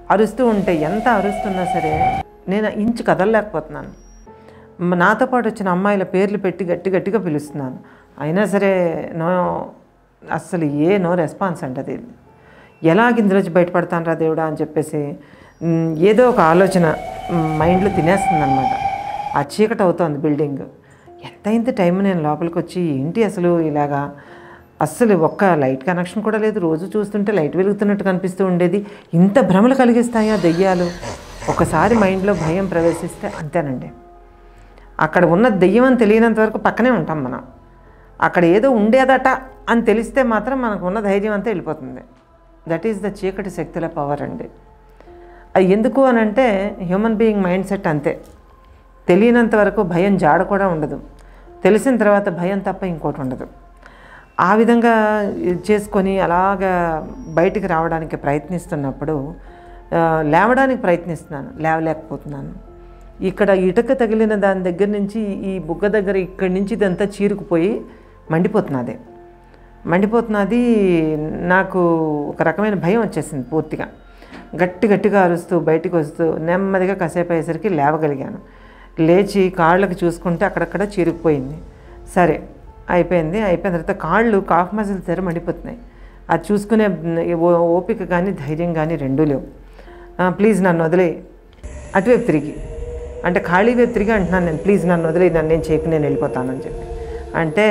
అరుస్తూ ఉంటే ఎంత అరుస్తున్నా సరే నేను ఇంచు కదలలేకపోతున్నాను. నాతో పాటు వచ్చిన అమ్మాయిల పేర్లు పెట్టి గట్టిగా పిలుస్తున్నాను. అయినా సరే అస్సలు నో రెస్పాన్స్ అంటది. ఎలాగ ఇందులోంచి బయటపడతాను రా దేవుడా అని చెప్పేసి ఏదో ఒక ఆలోచన మైండ్లో తినేస్తుంది అనమాట. ఆ చీకటి అవుతోంది బిల్డింగ్. ఎంత టైం నేను లోపలికి వచ్చి ఏంటి అసలు ఇలాగా, అస్సలు ఒక్క లైట్ కనెక్షన్ కూడా లేదు. రోజు చూస్తుంటే లైట్ వెలుగుతున్నట్టు కనిపిస్తూ ఉండేది. ఇంత భ్రమలు కలిగిస్తాయా దెయ్యాలు? ఒకసారి మైండ్లో భయం ప్రవేశిస్తే అంతేనండి. అక్కడ ఉన్న దెయ్యం అని తెలియనంత వరకు పక్కనే ఉంటాం మనం. అక్కడ ఏదో ఉండేదట అని తెలిస్తే మాత్రం మనకు ఉన్న ధైర్యం అంతా వెళ్ళిపోతుంది. దట్ ఈస్ ద చీకటి శక్తుల పవర్ అండి. అది ఎందుకు అని అంటే హ్యూమన్ బీయింగ్ మైండ్ సెట్ అంతే. తెలియనంత వరకు భయం జాడ కూడా ఉండదు, తెలిసిన తర్వాత భయం తప్ప ఇంకోటి ఉండదు. ఆ విధంగా చేసుకొని అలాగా బయటికి రావడానికి ప్రయత్నిస్తున్నప్పుడు లేవడానికి ప్రయత్నిస్తున్నాను, లేవలేకపోతున్నాను. ఇక్కడ ఇటుక తగిలిన దాని దగ్గర నుంచి ఈ బుగ్గ దగ్గర ఇక్కడి నుంచి ఇదంతా చీరుకుపోయి మండిపోతున్నది. నాకు ఒక రకమైన భయం వచ్చేసింది. పూర్తిగా గట్టిగా అరుస్తూ బయటికి వస్తూ నెమ్మదిగా కాసేపు అయ్యేసరికి లేవగలిగాను. లేచి కాళ్ళకి చూసుకుంటే అక్కడక్కడ చీరుకుపోయింది. సరే అయిపోయిన తర్వాత కాళ్ళు కాఫ్ మజిల్స్ దగ్గర మండిపోతున్నాయి. అది చూసుకునే ఓపిక కానీ ధైర్యం కానీ రెండూ లేవు. ప్లీజ్ నన్ను వదిలే, అటువైపు తిరిగి అంటే ఖాళీ వైపు తిరిగి అంటున్నాను నేను, ప్లీజ్ నన్ను వదిలే, నేను చెప్పి నేను వెళ్ళిపోతానని చెప్పి అంటే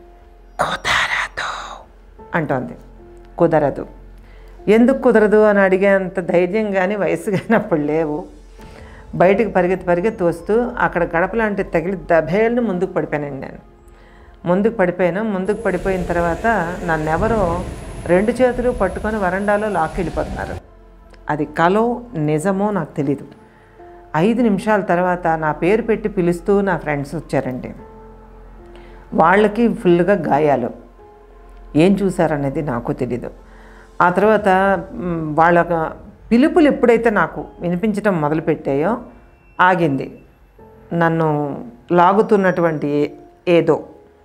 కుదరదు అంటోంది. కుదరదు. ఎందుకు కుదరదు అని అడిగేంత ధైర్యం కానీ వయసు కానీ అప్పుడు లేవు. బయటికి పరిగెత్తి వస్తూ అక్కడ గడప లాంటి తగిలి దభేళ్ళని ముందుకు పడిపోయానండి. నేను ముందుకు పడిపోయిన తర్వాత నన్నెవరో 2 చేతులు పట్టుకొని వరండాలో లాక్కెళ్ళిపోతున్నారు. అది కలో నిజమో నాకు తెలీదు. 5 నిమిషాల తర్వాత నా పేరు పెట్టి పిలుస్తూ నా ఫ్రెండ్స్ వచ్చారండి. వాళ్ళకి ఫుల్గా గాయాలు. ఏం చూసారనేది నాకు తెలీదు. ఆ తర్వాత వాళ్ళ పిలుపులు ఎప్పుడైతే నాకు వినిపించడం మొదలుపెట్టాయో ఆగింది. నన్ను లాగుతున్నటువంటి ఏదో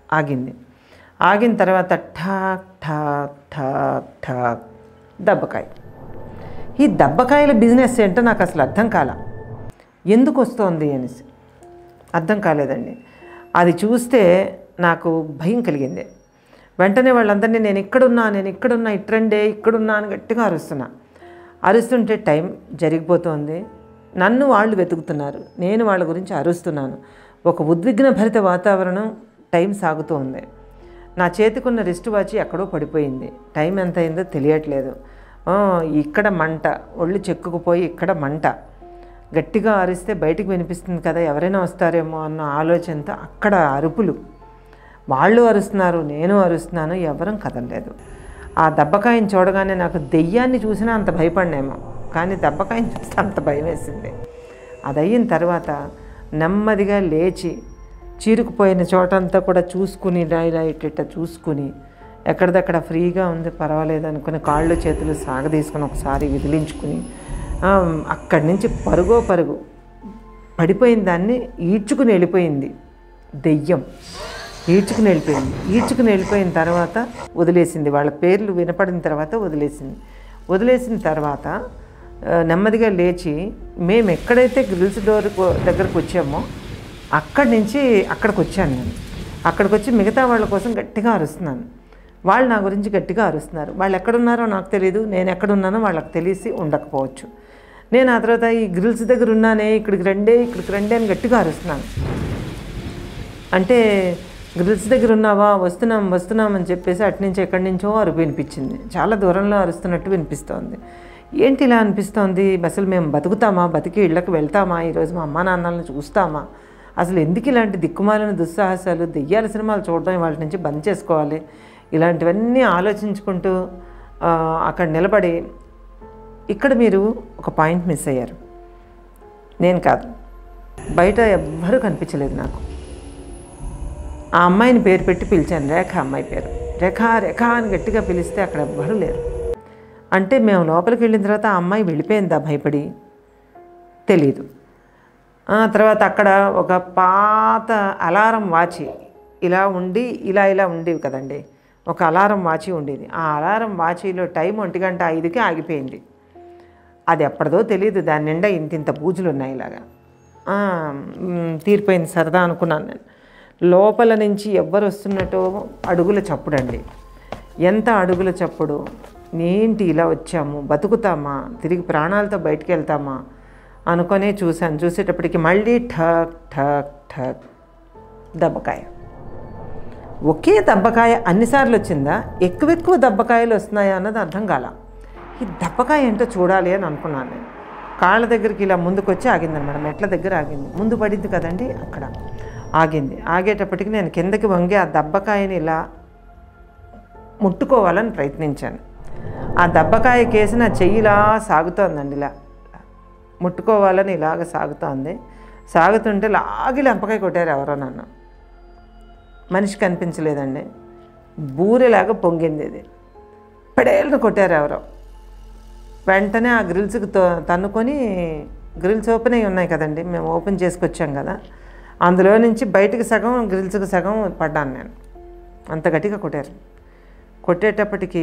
ఆగిన తర్వాత ఠాక్ ఠాక్ ఠాక్ ఠాక్ దెబ్బకాయ. ఈ దెబ్బకాయల బిజినెస్ ఏంటో నాకు అసలు అర్థం కాల. ఎందుకు వస్తోంది అనేసి అర్థం కాలేదండి. అది చూస్తే నాకు భయం కలిగింది. వెంటనే వాళ్ళందరినీ నేను ఇక్కడున్నా ఇట్రండే ఇక్కడున్నా అని గట్టిగా అరుస్తుంటే టైం జరిగిపోతుంది. నన్ను వాళ్ళు వెతుకుతున్నారు, నేను వాళ్ళ గురించి అరుస్తున్నాను. ఒక ఉద్విగ్న భరిత వాతావరణం. టైం సాగుతూ ఉంది. నా చేతికున్న రిస్ట్ వాచ్ ఎక్కడో పడిపోయింది. టైం ఎంత అయిందో తెలియట్లేదు. ఇక్కడ మంట, ఒళ్ళు చెక్కుకుపోయి ఇక్కడ మంట. గట్టిగా అరిస్తే బయటికి వినిపిస్తుంది కదా, ఎవరైనా వస్తారేమో అన్న ఆలోచనతో అక్కడ అరుపులు. వాళ్ళు అరుస్తున్నారు, నేను అరుస్తున్నాను, ఎవరం కదలలేదు. ఆ దెబ్బకాయని చూడగానే నాకు దెయ్యాన్ని చూసినా అంత భయపడినేమో, కానీ దెబ్బకాయని చూస్తే అంత భయం వేసింది. అది అయిన తర్వాత నెమ్మదిగా లేచి చీరుకుపోయిన చోటంతా కూడా చూసుకుని ఇలా ఇట్ట చూసుకుని ఎక్కడిదక్కడ ఫ్రీగా ఉంది పర్వాలేదు అనుకుని కాళ్ళు చేతులు సాగదీసుకుని ఒకసారి విదిలించుకుని అక్కడి నుంచి పరుగు పడిపోయిన దాన్ని ఈడ్చుకుని వెళ్ళిపోయింది దెయ్యం. ఈడ్చుకుని వెళ్ళిపోయిన తర్వాత వదిలేసింది. వాళ్ళ పేర్లు వినపడిన తర్వాత వదిలేసిన తర్వాత నెమ్మదిగా లేచి మేము ఎక్కడైతే గ్రిల్స్ డోర్ దగ్గరకు వచ్చామో అక్కడి నుంచి అక్కడికి వచ్చాను నేను. అక్కడికి వచ్చి మిగతా వాళ్ళ కోసం గట్టిగా అరుస్తున్నాను. వాళ్ళు నా గురించి గట్టిగా అరుస్తున్నారు. వాళ్ళు ఎక్కడున్నారో నాకు తెలియదు, నేను ఎక్కడున్నానో వాళ్ళకి తెలిసి ఉండకపోవచ్చు. నేను ఆ తర్వాత ఈ గ్రిల్స్ దగ్గర ఉన్నానే, ఇక్కడికి రండి అని గట్టిగా అరుస్తున్నాను. అంటే గ్రిల్స్ దగ్గర ఉన్నావా, వస్తున్నాం అని చెప్పేసి అటునుంచి ఎక్కడి నుంచో అరుపు వినిపించింది. చాలా దూరంలో అరుస్తున్నట్టు వినిపిస్తోంది. ఏంటి ఇలా అనిపిస్తోంది, అసలు మేము బతుకుతామా, బతికి ఇళ్ళకి వెళ్తామా, ఈరోజు మా అమ్మా నాన్నలను చూస్తామా, అసలు ఎందుకు ఇలాంటి దిక్కుమాలిన దుస్సాహసాలు, దెయ్యాల సినిమాలు చూడడం, వాటి నుంచి బంద్ చేసుకోవాలి, ఇలాంటివన్నీ ఆలోచించుకుంటూ అక్కడ నిలబడి, ఇక్కడ మీరు ఒక పాయింట్ మిస్ అయ్యారు. నేను కాదు, బయట ఎవ్వరూ కనిపించలేదు నాకు. ఆ అమ్మాయిని పేరు పెట్టి పిలిచాను, రేఖ అమ్మాయి పేరు. రేఖ అని గట్టిగా పిలిస్తే అక్కడ ఎవ్వరూ లేరు. అంటే మేము లోపలికి వెళ్ళిన తర్వాత ఆ అమ్మాయి వెళ్ళిపోయిందా భయపడి తెలీదు. తర్వాత అక్కడ ఒక పాత అలారం వాచి ఇలా ఉండేవి కదండి, ఒక అలారం వాచి ఉండేది. ఆ అలారం వాచీలో టైం 1:05కి ఆగిపోయింది. అది ఎప్పటిదో తెలియదు, దాని నిండా ఇంత బూజులు ఉన్నాయి ఇలాగా. తీరిపోయింది సరదా అనుకున్నాను నేను. లోపల నుంచి ఎవ్వరు వస్తున్నట్టో అడుగుల చప్పుడండి. ఎంత అడుగుల చప్పుడు, ఏంటి ఇలా వచ్చాము, బతుకుతామా, తిరిగి ప్రాణాలతో బయటికి వెళ్తామా అనుకునే చూశాను. చూసేటప్పటికి మళ్ళీ ఠక్ ఠక్ ఠక్ దెబ్బకాయ. ఒకే దెబ్బకాయ అన్నిసార్లు వచ్చిందా, ఎక్కువ దెబ్బకాయలు వస్తున్నాయా అన్నది అర్థం కాల. ఈ దెబ్బకాయ ఏంటో చూడాలి అని అనుకున్నాను నేను. కాళ్ళ దగ్గరికి ఇలా ముందుకు వచ్చి ఆగిందనమాట, మెట్ల దగ్గర ఆగింది. ముందు పడింది కదండి, అక్కడ ఆగింది. ఆగేటప్పటికి నేను కిందకి వంగి ఆ దెబ్బకాయని ఇలా ముట్టుకోవాలని ప్రయత్నించాను. ఆ దెబ్బకాయ కేసి నా చెయ్యిలా సాగుతోందండి, ఇలా ముట్టుకోవాలని ఇలాగ సాగుతోంది. సాగుతుంటే లాగి లెంపకాయ కొట్టారు ఎవరో నన్ను. మనిషి కనిపించలేదండి, బూరెలాగా పొంగింది. ఇది పెడేళ్ళను కొట్టారు ఎవరో. వెంటనే ఆ గ్రిల్స్కి తన్నుకొని, గ్రిల్స్ ఓపెన్ అయ్యి ఉన్నాయి కదండి, మేము ఓపెన్ చేసుకొచ్చాం కదా, అందులో నుంచి బయటికి సగం గ్రిల్స్కి సగం పడ్డాను నేను. అంత గట్టిగా కొట్టారు. కొట్టేటప్పటికి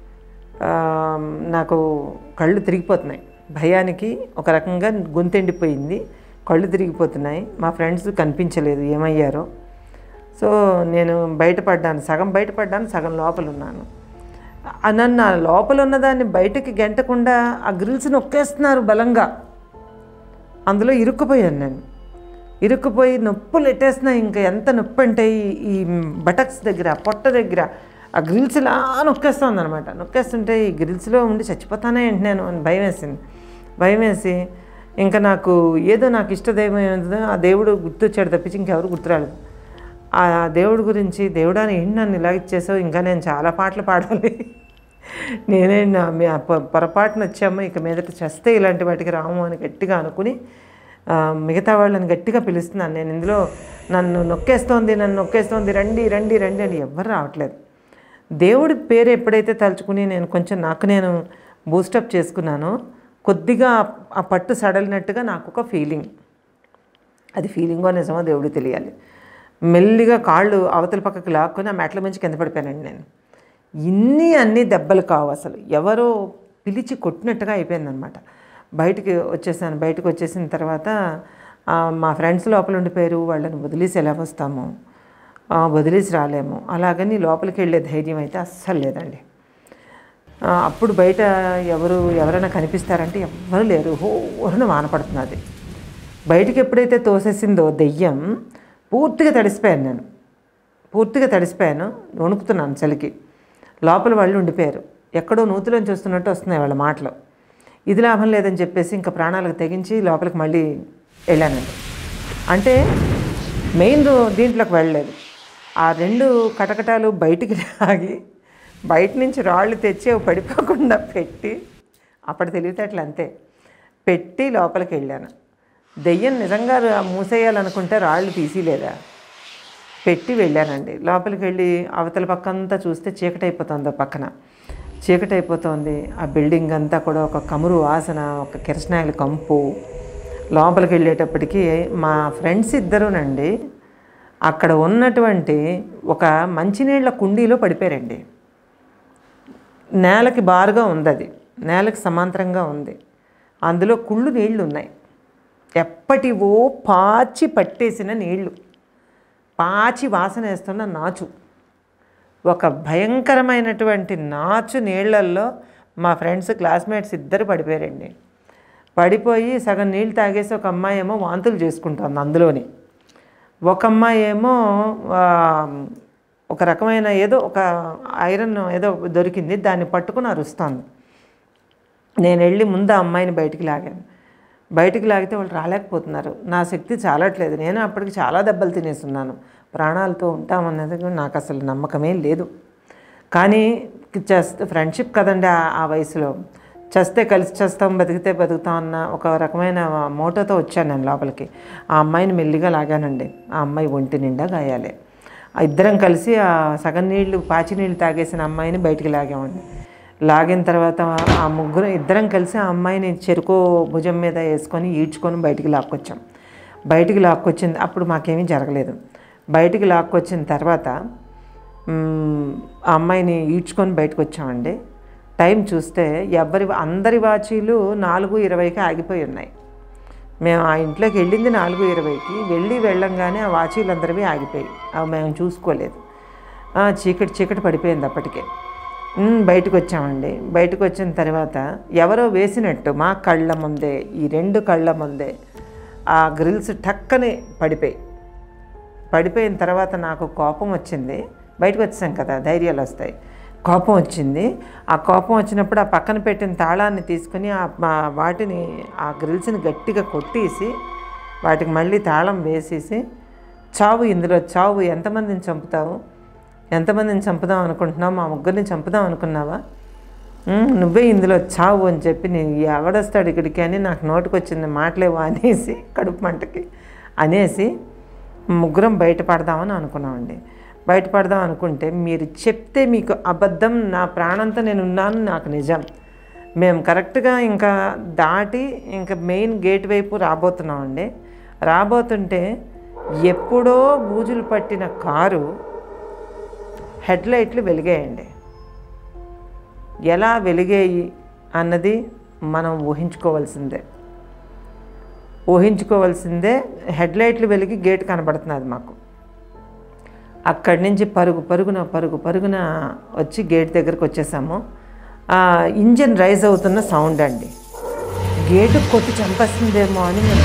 నాకు కళ్ళు తిరిగిపోతున్నాయి భయానికి. ఒక రకంగా గొంతెండిపోయింది, కళ్ళు తిరిగిపోతున్నాయి. మా ఫ్రెండ్స్ కనిపించలేదు, ఏమయ్యారో. సో నేను బయటపడ్డాను, సగం బయటపడ్డాను, సగం లోపల ఉన్నాను. నన్ను ఆ లోపల ఉన్నదాన్ని బయటకి గెంటకుండా ఆ గ్రిల్స్ నొక్కేస్తున్నారు బలంగా. అందులో ఇరుక్కుపోయాను నేను. ఇరుక్కుపోయి నొప్పులు ఎట్టేస్తున్నాయి. ఇంకా ఎంత నొప్పి అంటే ఈ బటక్స్ దగ్గర, పొట్ట దగ్గర ఆ గ్రిల్స్ ఇలా నొక్కేస్తుంది అనమాట. నొక్కేస్తుంటే ఈ గ్రిల్స్లో ఉండి చచ్చిపోతానే ఏంటి నేను అని భయం వేసింది. భయం వేసి ఇంకా నాకు ఏదో నాకు ఇష్టదైవం ఏదో ఆ దేవుడు గుర్తొచ్చాడు తప్పించి ఇంకెవరు గుర్తురాలేదు. ఆ దేవుడి గురించి, దేవుడా ఏంటి నన్ను ఇలా ఇచ్చేసావు, ఇంకా నేను చాలా పాటలు పాడాలి, నేనే పొరపాటున వచ్చాము, ఇక మీదట చేస్తే ఇలాంటి వాటికి రాము అని గట్టిగా అనుకుని మిగతా వాళ్ళని గట్టిగా పిలుస్తున్నాను నేను. ఇందులో నన్ను నొక్కేస్తోంది, రండి రండి రండి అని ఎవ్వరు రావట్లేదు. దేవుడి పేరు ఎప్పుడైతే తలుచుకుని నేను కొంచెం నాకు నేను బూస్టప్ చేసుకున్నానో, కొద్దిగా ఆ పట్టు సడలినట్టుగా నాకు ఒక ఫీలింగ్. అది ఫీలింగో నిజమో దేవుడికి తెలియాలి. మెల్లిగా కాళ్ళు అవతల పక్కకి లాక్కొని ఆ మెట్ల మించి కింద పడిపోయానండి నేను. అన్ని దెబ్బలు కావు, అసలు ఎవరో పిలిచి కొట్టినట్టుగా అయిపోయిందనమాట. బయటికి వచ్చేసాను. బయటకు వచ్చేసిన తర్వాత మా ఫ్రెండ్స్ లోపల ఉండిపోయారు. వాళ్ళని వదిలేసి ఎలా వస్తాము, వదిలేసి రాలేము. అలాగని లోపలికి వెళ్ళే ధైర్యం అయితే అస్సలు లేదండి. అప్పుడు బయట ఎవరైనా కనిపిస్తారంటే ఎవ్వరు లేరు. హోరున వాన పడుతున్నది. బయటికి ఎప్పుడైతే తోసేసిందో దెయ్యం, పూర్తిగా తడిసిపోయాను నేను. పూర్తిగా తడిసిపోయాను, వణుకుతున్నాను చలికి. లోపల వాళ్ళు ఉండిపోయారు. ఎక్కడో నూతిలోంచి వస్తున్నట్టు వస్తున్నాయి వాళ్ళ మాటలు. ఇది లాభం లేదని చెప్పేసి ఇంకా ప్రాణాలకు తెగించి లోపలికి మళ్ళీ వెళ్ళానండి. అంటే మెయిన్ దీంట్లోకి వెళ్ళలేదు. ఆ 2 కటకటాలు బయటికి లాగి బయట నుంచి రాళ్ళు తెచ్చి పడిపోకుండా పెట్టి, అప్పటి తెలివితేటలు అంతే, పెట్టి లోపలికి వెళ్ళాను. దెయ్యం నిజంగా మూసేయాలనుకుంటే రాళ్ళు తీసిలేదా, పెట్టి వెళ్ళానండి. లోపలికి వెళ్ళి అవతల పక్కంతా చూస్తే చీకటి అయిపోతుంది. పక్కన చీకటి అయిపోతుంది. ఆ బిల్డింగ్ అంతా కూడా ఒక కమురు వాసన, ఒక కిరసనాయిల కంపు. లోపలికి వెళ్ళేటప్పటికి మా ఫ్రెండ్స్ ఇద్దరునండి అక్కడ ఉన్నటువంటి ఒక మంచినీళ్ళ కుండీలో పడిపోయారండి. నేలకి బారుగా ఉంది, అది నేలకి సమాంతరంగా ఉంది. అందులో కుళ్ళు నీళ్లు ఉన్నాయి, ఎప్పటివో పాచి పట్టేసిన నీళ్లు, పాచి వాసన వేస్తున్న నాచు. ఒక భయంకరమైనటువంటి నాచు నీళ్లల్లో మా ఫ్రెండ్స్ క్లాస్మేట్స్ ఇద్దరు పడిపోయారండి. పడిపోయి సగం నీళ్ళు తాగేసి ఒక అమ్మాయి ఏమో వాంతులు చేసుకుంటుంది అందులోని. ఒక అమ్మాయి ఏమో ఒక రకమైన ఏదో ఒక ఐరన్ ఏదో దొరికింది, దాన్ని పట్టుకుని అరుస్తుంది. నేను వెళ్ళి ముందు ఆ అమ్మాయిని బయటికి లాగాను. బయటికి లాగితే వాళ్ళు రాలేకపోతున్నారు. నా శక్తి చాలట్లేదు. నేను అప్పటికి చాలా దెబ్బలు తినేస్తున్నాను. ప్రాణాలతో ఉంటామన్నది నాకు అసలు నమ్మకమే లేదు. కానీ ఫ్రెండ్షిప్ కదండి ఆ వయసులో, చస్తే కలిసి చేస్తాం, బతికితే బతుకుతాం అన్న ఒక రకమైన మోటోతో వచ్చాను నేను లోపలికి. ఆ అమ్మాయిని మెల్లిగా లాగానండి. ఆ అమ్మాయి ఒంటి నిండా గాయాలే. ఇద్దరం కలిసి ఆ సగం నీళ్ళు పాచి నీళ్ళు తాగేసిన అమ్మాయిని బయటికి లాగామండి. లాగిన తర్వాత ఆ ఇద్దరం కలిసి ఆ అమ్మాయిని చెరుకో భుజం మీద వేసుకొని ఈడ్చుకొని బయటికి లాక్కొచ్చాం. బయటికి లాక్కొచ్చింది అప్పుడు మాకేమీ జరగలేదు. బయటికి లాక్కొచ్చిన తర్వాత ఆ అమ్మాయిని ఈడ్చుకొని బయటకు వచ్చామండి. టైం చూస్తే అందరి వాచీలు 4:20కి ఆగిపోయి ఉన్నాయి. మేము ఆ ఇంట్లోకి వెళ్ళింది 4:20కి, వెళ్ళంగానే ఆ వాచీలు అందరివి ఆగిపోయి, అవి మేము చూసుకోలేదు. చీకటి పడిపోయింది అప్పటికే. బయటకు వచ్చామండి. బయటకు వచ్చిన తర్వాత ఎవరో వేసినట్టు మా కళ్ళ ముందే, ఈ 2 కళ్ళ ముందే ఆ గ్రిల్స్ టక్కనే పడిపోయిన తర్వాత నాకు కోపం వచ్చింది. బయటకు వచ్చాం కదా, ధైర్యాలు వస్తాయి. కోపం వచ్చింది. ఆ కోపం వచ్చినప్పుడు ఆ పక్కన పెట్టిన తాళాన్ని తీసుకుని వాటిని ఆ గ్రిల్స్ని గట్టిగా కొట్టేసి వాటికి మళ్ళీ తాళం వేసేసి, ఇందులో చావు, ఎంతమందిని చంపుదాం అనుకుంటున్నావు? మా ముగ్గురిని చంపుదాం అనుకున్నావా? నువ్వే ఇందులో చావు అని చెప్పి, ఎవడొస్తాడు ఇక్కడికి అని నాకు నోటికొచ్చింది మాటలేవో అనేసి, కడుపు మంటకి అనేసి ముగ్గురం బయటపడదామని అనుకున్నామండి. బయటపడదాం అనుకుంటే మీరు చెప్తే మీకు అబద్ధం, నా ప్రాణంతో నేను ఉన్నాను, నాకు నిజం. మేము కరెక్ట్గా ఇంకా దాటి ఇంకా మెయిన్ గేట్ వైపు రాబోతున్నామండి. రాబోతుంటే ఎప్పుడో బూజులు పట్టిన కారు హెడ్లైట్లు వెలిగాయండి. ఎలా వెలిగాయి అన్నది మనం ఊహించుకోవాల్సిందే. హెడ్లైట్లు వెలిగి గేట్ కనబడుతున్నది మాకు. అక్కడి నుంచి పరుగున వచ్చి గేట్ దగ్గరకు వచ్చేసాము. ఇంజన్ రైజ్ అవుతున్న సౌండ్ అండి. గేటు కొట్టి చంపేస్తుందేమో అని మేము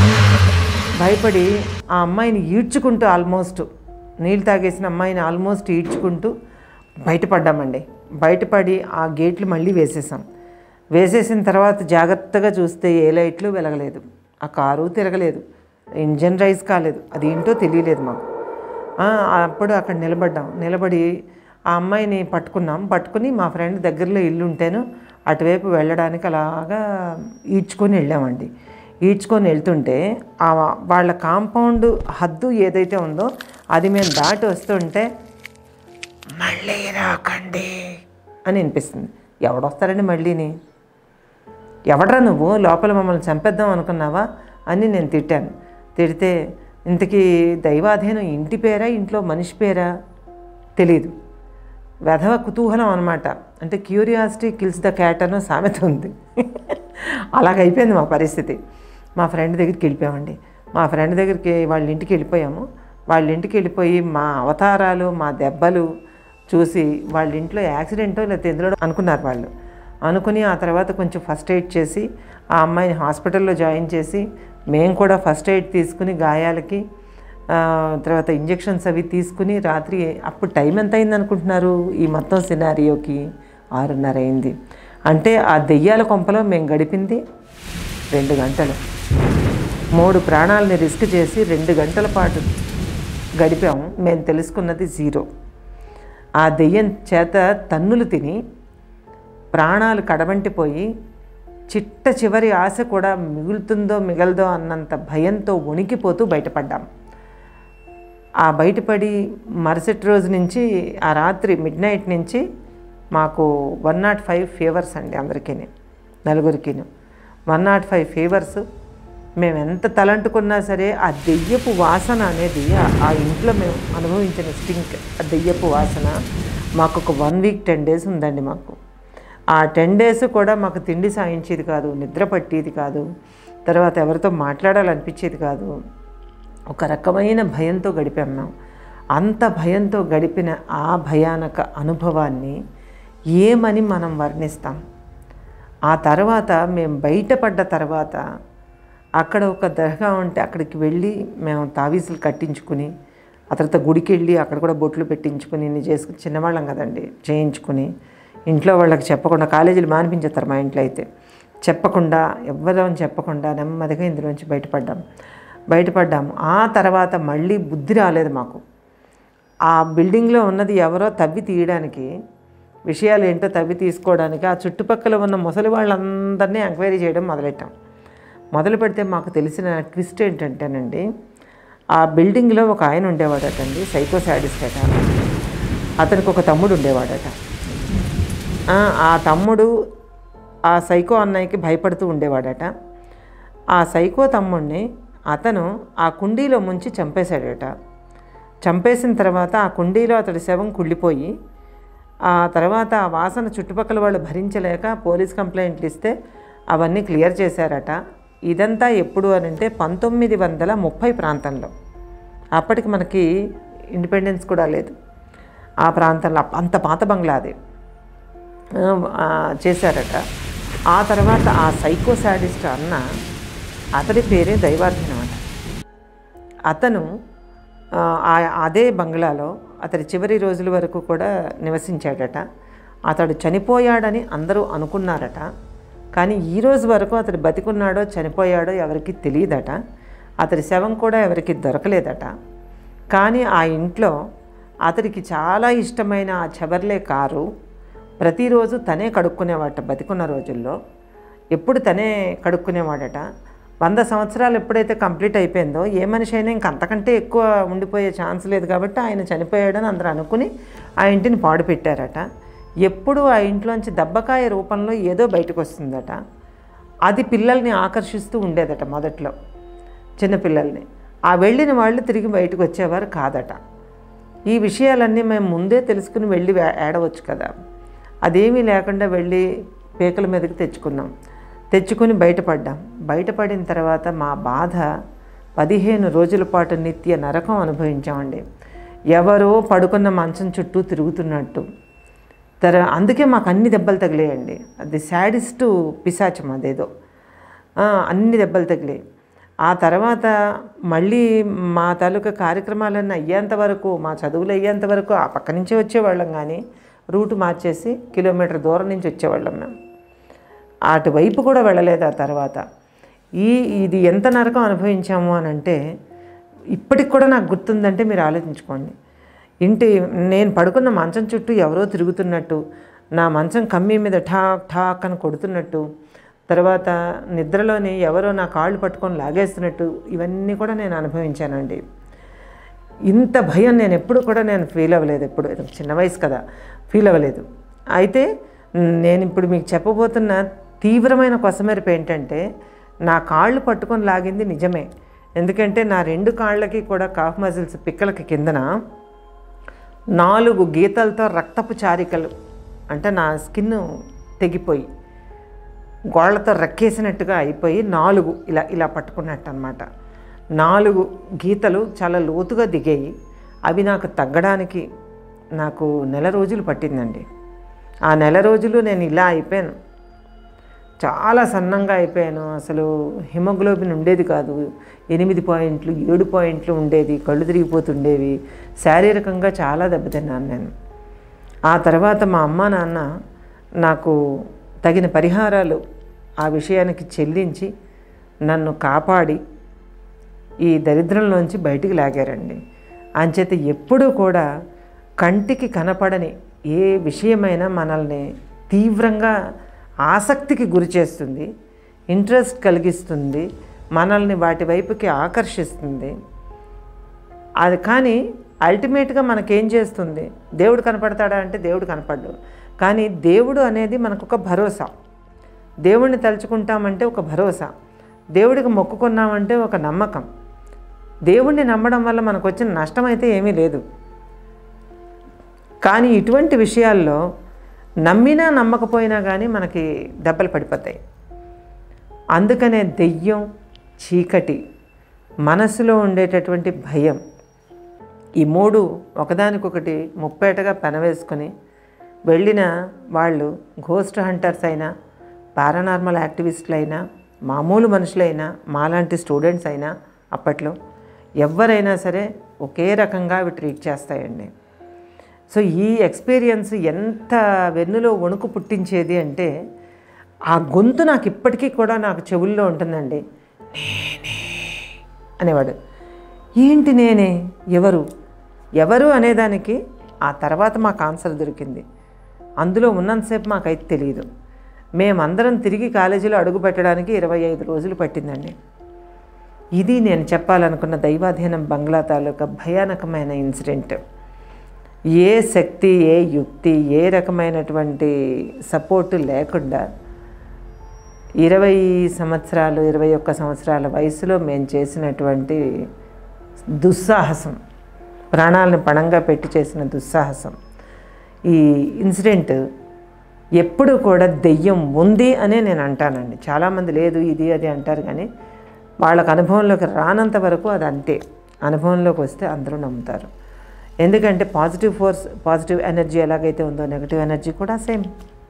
భయపడి ఆ అమ్మాయిని ఈడ్చుకుంటూ, ఆల్మోస్ట్ నీళ్ళు తాగేసిన అమ్మాయిని ఆల్మోస్ట్ ఈడ్చుకుంటూ బయటపడ్డామండి. బయటపడి ఆ గేట్లు మళ్ళీ వేసేసిన తర్వాత జాగ్రత్తగా చూస్తే ఏ లైట్లు వెలగలేదు, ఆ కారు తిరగలేదు, ఇంజన్ రైజ్ కాలేదు, అదేంటో తెలియలేదు మాకు. అప్పుడు అక్కడ నిలబడి ఆ అమ్మాయిని పట్టుకుని మా ఫ్రెండ్ దగ్గరలో ఇల్లు ఉంటేను అటువైపు వెళ్ళడానికి అలాగా ఈడ్చుకొని వెళ్ళామండి. ఈడ్చుకొని వెళ్తుంటే వాళ్ళ కాంపౌండ్ హద్దు ఏదైతే ఉందో అది మేము దాటి వస్తుంటే, మళ్ళీ రాకండి అని అనిపిస్తుంది. ఎవడొస్తారండి మళ్ళీని? ఎవడరా నువ్వు, లోపల మమ్మల్ని చంపేద్దాం అనుకున్నావా అని నేను తిడితే, ఇంతకీ దైవాధీనం ఇంటి పేరా, ఇంట్లో మనిషి పేరా తెలీదు. వెధవ కుతూహలం అనమాట. అంటే క్యూరియాసిటీ కిల్స్ ద క్యాట్ అన్న సామెత ఉంది. అలాగైపోయింది మా పరిస్థితి. మా ఫ్రెండ్ దగ్గరికి వెళ్ళిపోయామండి. వాళ్ళ ఇంటికి వెళ్ళిపోయాము. వాళ్ళ ఇంటికి వెళ్ళిపోయి మా అవతారాలు, మా దెబ్బలు చూసి వాళ్ళ ఇంట్లో యాక్సిడెంటో లేకపోతే ఎందులో అనుకున్నారు వాళ్ళు. అనుకుని ఆ తర్వాత కొంచెం ఫస్ట్ ఎయిడ్ చేసి ఆ అమ్మాయిని హాస్పిటల్లో జాయిన్ చేసి, మేము కూడా ఫస్ట్ ఎయిడ్ తీసుకుని గాయాలకి, తర్వాత ఇంజెక్షన్స్ అవి తీసుకుని రాత్రి, అప్పుడు టైం ఎంత అయింది అనుకుంటున్నారు? ఈ మొత్తం సినారియోకి 6:30 అయింది. అంటే ఆ దెయ్యాల కొంపలో మేము గడిపింది 2 గంటలు. 3 ప్రాణాలని రిస్క్ చేసి 2 గంటల పాటు గడిపాము. మేము తెలుసుకున్నది 0. ఆ దెయ్యం చేత తన్నులు తిని ప్రాణాలు కడబంటిపోయి చిట్ట చివరి ఆశ కూడా మిగులుతుందో మిగలదో అన్నంత భయంతో వణికిపోతూ బయటపడ్డాం. ఆ బయటపడి మరుసటి రోజు నుంచి, ఆ రాత్రి మిడ్నైట్ నుంచి మాకు 105 ఫీవర్స్ అండి. అందరికీ, నలుగురికి 105 ఫీవర్స్. మేము ఎంత తలంటుకున్నా సరే ఆ దెయ్యపు వాసన అనేది, ఆ ఇంట్లో మేము అనుభవించిన స్టింక్, ఆ దెయ్యపు వాసన మాకు ఒక 1 వీక్ 10 డేస్ ఉందండి. మాకు ఆ 10 డేస్ కూడా మాకు తిండి సాయించేది కాదు, నిద్ర పట్టేది కాదు, తర్వాత ఎవరితో మాట్లాడాలనిపించేది కాదు. ఒక రకమైన భయంతో గడిపాం మేము. అంత భయంతో గడిపిన ఆ భయానక అనుభవాన్ని ఏమని మనం వర్ణిస్తాం? ఆ తర్వాత మేము బయటపడ్డ తర్వాత అక్కడ ఒక దర్గా ఉంటే అక్కడికి వెళ్ళి మేము తావీసులు కట్టించుకుని, ఆ తర్వాత గుడికి వెళ్ళి అక్కడ కూడా బొట్లు పెట్టించుకుని, ఇన్ని చేసుకుని, చిన్నవాళ్ళం కదండి, చేయించుకుని ఇంట్లో వాళ్ళకి చెప్పకుండా, కాలేజీలు మానిపించేస్తారు మా ఇంట్లో అయితే, చెప్పకుండా, ఎవ్వరని చెప్పకుండా నెమ్మదిగా ఇందులోంచి బయటపడ్డాము. ఆ తర్వాత మళ్ళీ బుద్ధి రాలేదు మాకు. ఆ బిల్డింగ్లో ఉన్నది ఎవరో తవ్వి తీయడానికి, విషయాలు ఏంటో తవ్వి తీసుకోవడానికి ఆ చుట్టుపక్కల ఉన్న ముసలి వాళ్ళందరినీ ఎంక్వైరీ చేయడం మొదలు పెడితే మాకు తెలిసిన ట్విస్ట్ ఏంటంటేనండి, ఆ బిల్డింగ్లో ఒక ఆయన ఉండేవాడటండి, సైకో శాడిస్ట్ అట. అతనికి ఒక తమ్ముడు ఉండేవాడట. ఆ తమ్ముడు ఆ సైకో అన్నయ్యకి భయపడుతూ ఉండేవాడట. ఆ సైకో తమ్ముడిని అతను ఆ కుండీలో ముంచి చంపేశాడట. చంపేసిన తర్వాత ఆ కుండీలో అతడి శవం కుళ్ళిపోయి ఆ తర్వాత ఆ వాసన చుట్టుపక్కల వాళ్ళు భరించలేక పోలీస్ కంప్లైంట్లు ఇస్తే అవన్నీ క్లియర్ చేశారట. ఇదంతా ఎప్పుడు అని అంటే 1930 ప్రాంతంలో. అప్పటికి మనకి ఇండిపెండెన్స్ కూడా లేదు. ఆ ప్రాంతంలో అంత పాత బంగ్లా అది చేశారట. ఆ తర్వాత ఆ సైకో సాడిస్ట్ అన్న అతడి పేరే దైవార్జునం అట. అతను అదే బంగ్లాలో అతడి చివరి రోజుల వరకు కూడా నివసించాడట. అతడు చనిపోయాడని అందరూ అనుకున్నారట. కానీ ఈరోజు వరకు అతడు బతికున్నాడో చనిపోయాడో ఎవరికి తెలియదట. అతడి శవం కూడా ఎవరికి దొరకలేదట. కానీ ఆ ఇంట్లో అతడికి చాలా ఇష్టమైన ఆ చెవర్లే కారు ప్రతిరోజు తనే కడుక్కునేవాడట. బతికున్న రోజుల్లో ఎప్పుడు తనే కడుక్కునేవాడట. 100 సంవత్సరాలు ఎప్పుడైతే కంప్లీట్ అయిపోయిందో ఏ మనిషి అయినా ఇంక అంతకంటే ఎక్కువ ఉండిపోయే ఛాన్స్ లేదు కాబట్టి ఆయన చనిపోయాడని అందరూ అనుకుని ఆ ఇంటిని పాడు పెట్టారట. ఎప్పుడు ఆ ఇంట్లోంచి దబ్బకాయ రూపంలో ఏదో బయటకు వస్తుందట. అది పిల్లల్ని ఆకర్షిస్తూ ఉండేదట మొదట్లో, చిన్నపిల్లల్ని. ఆ వెళ్ళిన వాళ్ళు తిరిగి బయటకు వచ్చేవారు కాదట. ఈ విషయాలన్నీ మేము ముందే తెలుసుకుని వెళ్ళి ఏడవచ్చు కదా. అదేమీ లేకుండా వెళ్ళి పేకల మీదకి తెచ్చుకుని బయటపడ్డాం. బయటపడిన తర్వాత మా బాధ 15 రోజుల పాటు నిత్య నరకం అనుభవించామండి. ఎవరో పడుకున్న మంచం చుట్టూ తిరుగుతున్నట్టు. అందుకే మాకు అన్ని దెబ్బలు తగిలేయండి. అది శాడిస్టు పిశాచం అదేదో. అన్ని దెబ్బలు తగిలాయి. ఆ తర్వాత మళ్ళీ మా తాలూకా కార్యక్రమాలన్నీ అయ్యేంత వరకు, మా చదువులు అయ్యేంత వరకు ఆ పక్క నుంచే వచ్చేవాళ్ళం. కానీ రూటు మార్చేసి కిలోమీటర్ దూరం నుంచి వచ్చేవాళ్ళం మేము. అటువైపు కూడా వెళ్ళలేదు. ఆ తర్వాత ఇది ఎంత నరకం అనుభవించాము అని అంటే ఇప్పటికి కూడా నాకు గుర్తుందంటే మీరు ఆలోచించుకోండి. నేను పడుకున్న మంచం చుట్టూ ఎవరో తిరుగుతున్నట్టు, నా మంచం కమ్మీ మీద ఠాక్ ఠాక్ అని కొడుతున్నట్టు, తర్వాత నిద్రలోని ఎవరో నా కాళ్ళు పట్టుకొని లాగేస్తున్నట్టు, ఇవన్నీ కూడా నేను అనుభవించానండి. ఇంత భయం నేను ఎప్పుడు కూడా ఫీల్ అవ్వలేదు. ఎప్పుడు చిన్న వయసు కదా, ఫీల్ అవ్వలేదు. అయితే నేను ఇప్పుడు మీకు చెప్పబోతున్న తీవ్రమైన కొసమెరుపు ఏంటంటే, నా కాళ్ళు పట్టుకొని లాగింది నిజమే. ఎందుకంటే నా 2 కాళ్ళకి కూడా కాఫ్ మజిల్స్ పిక్కలకి కిందన 4 గీతలతో రక్తపు చారికలు, అంటే నా స్కిన్ తెగిపోయి గోళ్లతో రక్కేసినట్టుగా అయిపోయి 4 ఇలా పట్టుకున్నట్టు అనమాట. 4 గీతలు చాలా లోతుగా దిగాయి. అవి నాకు తగ్గడానికి నాకు 1 నెల రోజులు పట్టిందండి. ఆ 1 నెల రోజులు నేను ఇలా అయిపోయాను, చాలా సన్నంగా అయిపోయాను. అసలు హిమోగ్లోబిన్ ఉండేది కాదు. 8 పాయింట్లు 7 పాయింట్లు ఉండేది. కళ్ళు తిరిగిపోతుండేవి. శారీరకంగా చాలా దెబ్బతిన్నాను నేను. ఆ తర్వాత మా అమ్మ నాన్న నాకు తగిన పరిహారాలు ఆ విషయానికి చెల్లించి నన్ను కాపాడి ఈ దరిద్రంలోంచి బయటికి లాగారండి. అంచేత ఎప్పుడూ కూడా కంటికి కనపడని ఏ విషయమైనా మనల్ని తీవ్రంగా ఆసక్తికి గురి చేస్తుంది, ఇంట్రెస్ట్ కలిగిస్తుంది, మనల్ని వాటి వైపుకి ఆకర్షిస్తుంది. అది కానీ అల్టిమేట్గా మనకేం చేస్తుంది? దేవుడు కనపడతాడా అంటే దేవుడు కనపడ్డు. కానీ దేవుడు అనేది మనకు ఒక భరోసా. దేవుడిని తలుచుకుంటామంటే ఒక భరోసా, దేవుడికి మొక్కుకున్నామంటే ఒక నమ్మకం. దేవుణ్ణి నమ్మడం వల్ల మనకు వచ్చిన నష్టం అయితే ఏమీ లేదు. కానీ ఇటువంటి విషయాల్లో నమ్మినా నమ్మకపోయినా కానీ మనకి దెబ్బలు పడిపోతాయి. అందుకనే దెయ్యం, చీకటి, మనసులో ఉండేటటువంటి భయం, ఈ 3 ఒకదానికొకటి ముప్పేటగా పెనవేసుకొని వెళ్ళిన వాళ్ళు ఘోస్ట్ హంటర్స్ అయినా, పారానార్మల్ యాక్టివిస్టులు అయినా, మామూలు మనుషులైనా, మాలాంటి స్టూడెంట్స్ అయినా, అప్పట్లో ఎవరైనా సరే ఒకే రకంగా అవి ట్రీట్ చేస్తాయండి. సో ఈ ఎక్స్పీరియన్స్ ఎంత వెన్నులో వణుకు పుట్టించేది అంటే, ఆ గొంతు నాకు ఇప్పటికీ కూడా నాకు చెవుల్లో ఉంటుందండి. నేనే అనేవాడు. ఏంటి నేనే? ఎవరు అనేదానికి ఆ తర్వాత మాకు ఆన్సర్ దొరికింది. అందులో ఉన్నంతసేపు మాకైతే తెలియదు. మేమందరం తిరిగి కాలేజీలో అడుగు పెట్టడానికి 25 రోజులు పట్టిందండి. ఇది నేను చెప్పాలనుకున్న దైవాధీనం బంగ్లా తాలూకా భయానకమైన ఇన్సిడెంట్. ఏ శక్తి, ఏ యుక్తి, ఏ రకమైనటువంటి సపోర్టు లేకుండా 21 సంవత్సరాల వయసులో మేము చేసినటువంటి దుస్సాహసం, ప్రాణాలను పణంగా పెట్టి చేసిన దుస్సాహసం. ఈ ఇన్సిడెంట్ ఎప్పుడు కూడా దెయ్యం ఉంది అనే నేను అంటానండి. చాలామంది లేదు ఇది అది అంటారు, కానీ వాళ్ళకు అనుభవంలోకి రానంత వరకు అది అంతే. అనుభవంలోకి వస్తే అందరూ నమ్ముతారు. ఎందుకంటే పాజిటివ్ ఫోర్స్, పాజిటివ్ ఎనర్జీ ఎలాగైతే ఉందో నెగిటివ్ ఎనర్జీ కూడా సేమ్.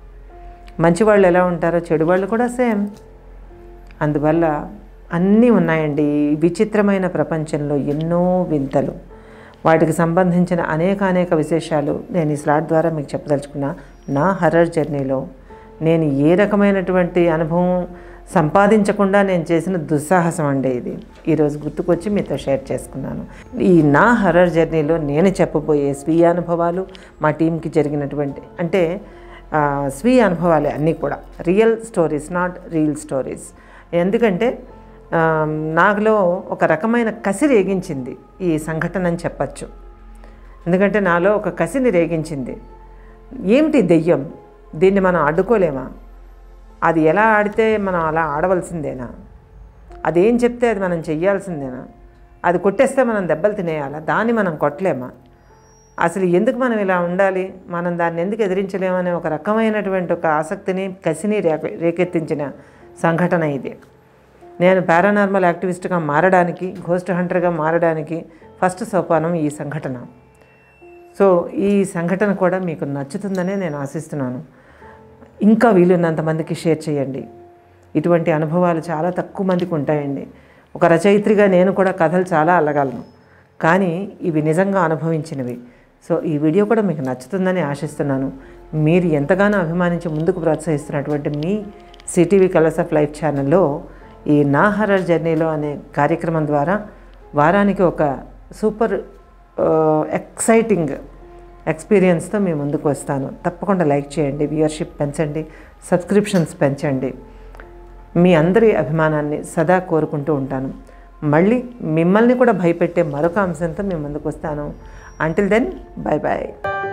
మంచి వాళ్ళు ఎలా ఉంటారో చెడు వాళ్ళు కూడా సేమ్. అందువల్ల అన్నీ ఉన్నాయండి. విచిత్రమైన ప్రపంచంలో ఎన్నో వింతలు, వాటికి సంబంధించిన అనేక విశేషాలు నేను ఈ స్లాట్ ద్వారా మీకు చెప్పదలుచుకున్నా. నా హర్రర్ జర్నీలో నేను ఏ రకమైనటువంటి అనుభవం సంపాదించకుండా నేను చేసిన దుస్సాహసం అండి ఇది. ఈరోజు గుర్తుకొచ్చి మీతో షేర్ చేసుకున్నాను. ఈ నా హర్రర్ జర్నీలో నేను చెప్పబోయే స్వీయ అనుభవాలు, మా టీంకి జరిగినటువంటి అంటే స్వీయ అనుభవాలే అన్నీ కూడా. Real stories, not real stories. ఎందుకంటే నాలో ఒక రకమైన కసి రేగించింది ఈ సంఘటన అని చెప్పచ్చు. ఎందుకంటే నాలో ఒక కసిని రేగించింది. ఏమిటి దెయ్యం? దీన్ని మనం అడ్డుకోలేమా? అది ఎలా ఆడితే మనం అలా ఆడవలసిందేనా? అదేం చెప్తే అది మనం చెయ్యాల్సిందేనా? అది కొట్టేస్తే మనం దెబ్బలు తినేయాలా? దాన్ని మనం కొట్టలేమా? అసలు ఎందుకు మనం ఇలా ఉండాలి? మనం దాన్ని ఎందుకు ఎదిరించలేమనే ఒక రకమైనటువంటి ఒక ఆసక్తిని, కసిని రేకెత్తించిన సంఘటన ఇది. నేను పారానార్మల్ యాక్టివిస్ట్గా మారడానికి, గోస్ట్ హంటర్గా మారడానికి ఫస్ట్ సోపానం ఈ సంఘటన. సో ఈ సంఘటన కూడా మీకు నచ్చుతుందనే నేను ఆశిస్తున్నాను. ఇంకా వీలున్నంత మందికి షేర్ చేయండి. ఇటువంటి అనుభవాలు చాలా తక్కువ మందికి ఉంటాయండి. ఒక రచయిత్రిగా నేను కూడా కథలు చాలా అల్లగలను, కానీ ఇవి నిజంగా అనుభవించినవి. సో ఈ వీడియో కూడా మీకు నచ్చుతుందని ఆశిస్తున్నాను. మీరు ఎంతగానో అభిమానించి ముందుకు ప్రోత్సహిస్తున్నటువంటి మీ సిటీవీ కలర్స్ ఆఫ్ లైఫ్ ఛానల్లో ఈ నా హర్రర్ జర్నీలో అనే కార్యక్రమం ద్వారా వారానికి ఒక సూపర్ ఎక్సైటింగ్ ఎక్స్పీరియన్స్తో మీ ముందుకు వస్తాను. తప్పకుండా లైక్ చేయండి, వ్యూవర్షిప్ పెంచండి, సబ్స్క్రిప్షన్స్ పెంచండి. మీ అందరి అభిమానాన్ని సదా కోరుకుంటూ ఉంటాను. మళ్ళీ మిమ్మల్ని కూడా భయపెట్టే మరొక అంశంతో మీ ముందుకు వస్తాను. Until then, bye bye.